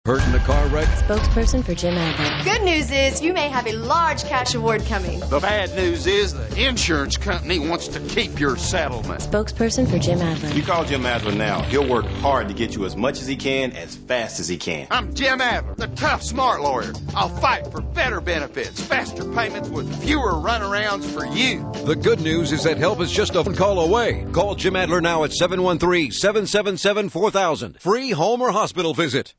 Hurt in a car wreck? Spokesperson for Jim Adler. Good news is you may have a large cash award coming. The bad news is the insurance company wants to keep your settlement. Spokesperson for Jim Adler. You call Jim Adler now. He'll work hard to get you as much as he can, as fast as he can. I'm Jim Adler, the tough, smart lawyer. I'll fight for better benefits, faster payments with fewer runarounds for you. The good news is that help is just a phone call away. Call Jim Adler now at 713-777-4000. Free home or hospital visit.